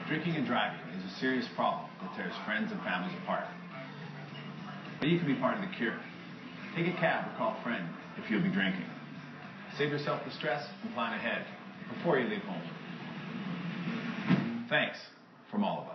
Drinking and driving is a serious problem that tears friends and families apart. But you can be part of the cure. Take a cab or call a friend if you'll be drinking. Save yourself the stress and plan ahead before you leave home. Thanks from all of us.